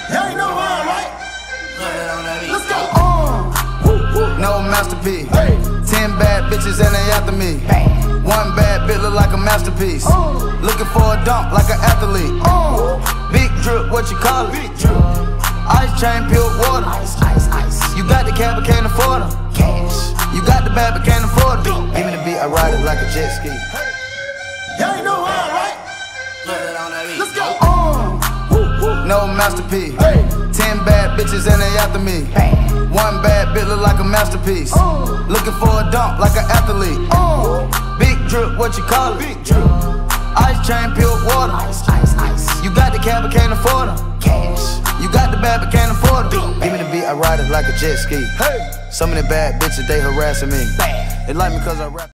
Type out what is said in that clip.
Y'all ain't know why, right? Let's go. No masterpiece. 10 bad bitches and they after me. One bad bitch look like a masterpiece. Looking for a dunk like an athlete. Big drip, what you call it? Big drip. Ice chain, pure water. Ice. You got the cab but can't afford them. Cash. You got the bad but can't afford them. Give me the beat, I ride it like a jet ski. Y'all ain't know why, right? Let's go. No masterpiece. 10 bad bitches and they after me. One bad bitch look like a masterpiece. Looking for a dunk like an athlete. Big drip, what you call it? Big drip. Ice chain, pure water. Ice. You got the cab but can't afford them. Cash. You got the bad but can't afford them. Give me the beat, I ride it like a jet ski. Some of the bad bitches, they harassing me. Bad. They like me cause I rap.